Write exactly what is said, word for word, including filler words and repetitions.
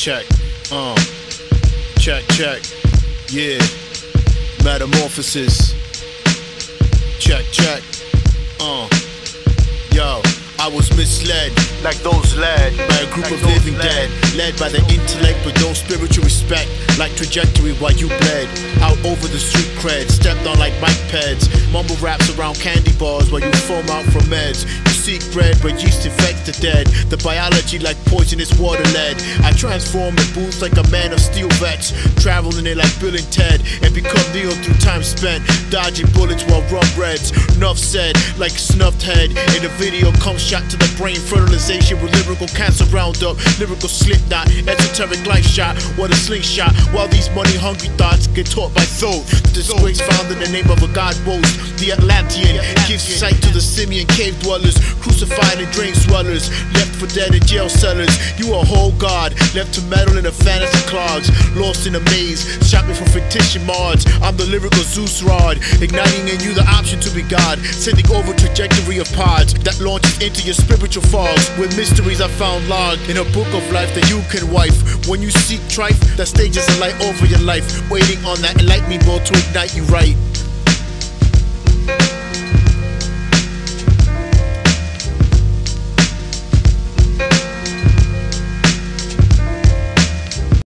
check, uh, check, check, yeah, metamorphosis, check, check, uh, yo. I was misled, like those led by a group like of living dead, led by the intellect but no spiritual respect, like trajectory while you bled out over the street cred, stepped on like mic pads, mumble raps around candy bars while you foam out from meds. You seek bread but yeast infects the dead, the biology like poisonous water lead. I transform in booths like a man of steel vets, traveling it like Bill and Ted, and become Neo through time spent dodging bullets while rum reds. Enough said, like a snuffed head in the video comes shot to the brain, fertilization with lyrical cancer roundup, lyrical slip knot, esoteric life shot, what a slingshot, while these money hungry thoughts get taught by thought. Disgrace found in the name of a god boast, the Atlantean gives sight to the simian cave dwellers, crucified and drain swellers, left for dead in jail cellars. You a whole god, left to meddle in the fantasy clogs, lost in a maze, shopping for fictitious mods. I'm the lyrical Zeus rod, igniting in you the option to be God, sending over trajectory of pods that launches into your spiritual fogs, with mysteries I found logged in a book of life that you can wife. When you seek trife, that stages a light over your life, waiting on that enlightenment ball to ignite you right.